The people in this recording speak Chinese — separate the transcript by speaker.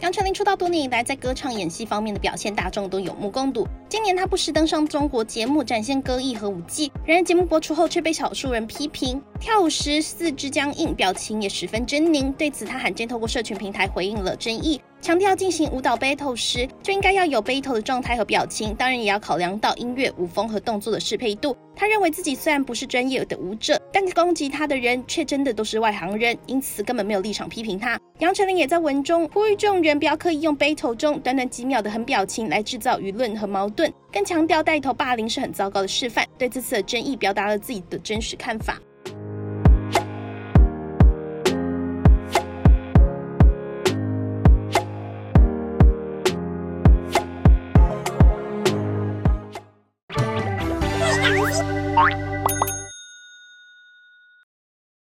Speaker 1: 杨丞琳出道多年以来，在歌唱、演戏方面的表现，大众都有目共睹。今年她不时登上中国节目，展现歌艺和舞技。然而节目播出后，却被少数人批评跳舞时四肢僵硬，表情也十分狰狞。对此，她罕见透过社群平台回应了争议，强调进行舞蹈 battle 时，就应该要有 battle 的状态和表情，当然也要考量到音乐、舞风和动作的适配度。她认为自己虽然不是专业的舞者，但攻击她的人却真的都是外行人，因此根本没有立场批评她。杨丞琳也在文中呼吁众人不要刻意用 battle 中短短几秒的狠表情来制造舆论和矛盾，更强调带头霸凌是很糟糕的示范，对这次的争议表达了自己的真实看法。